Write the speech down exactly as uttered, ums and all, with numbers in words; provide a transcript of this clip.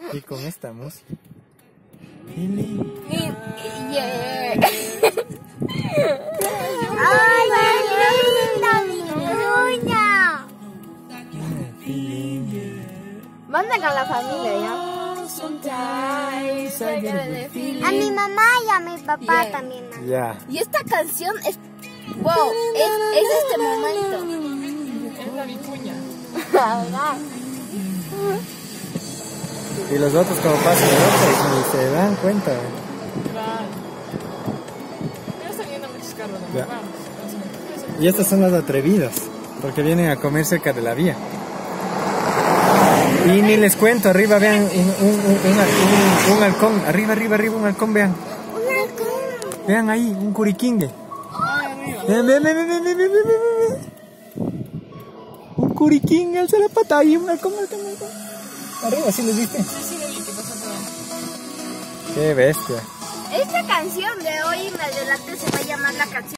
Y con esta música. Feeling. Yeah. ¡Ay, qué linda mi uña! Manda con la familia, ¿ya? A mi mamá y a mi papá yeah. también. Ya. Yeah. Y esta canción es... Wow, es, es este momento. Es la vicuña. Y los otros como pasan otros ni se dan cuenta. Claro. Ya están viendo muchos carros, ¿no? Vamos. Y estas son las atrevidas, porque vienen a comer cerca de la vía. Y ni les cuento, arriba vean un, un, un, un, un halcón, arriba, arriba, arriba un halcón, vean. Un halcón. Vean ahí, un curiquingue. Vean, vean, vean, vean, vean, vean, vean, vean. Un curiquingue, alza la pata ahí, un halcón, halcón, halcón. Arriba, ¿sí les viste? Sí, sí, lo vi, que pasó todo. Qué bestia. Esta canción de Hoy en Adelante se va a llamar la canción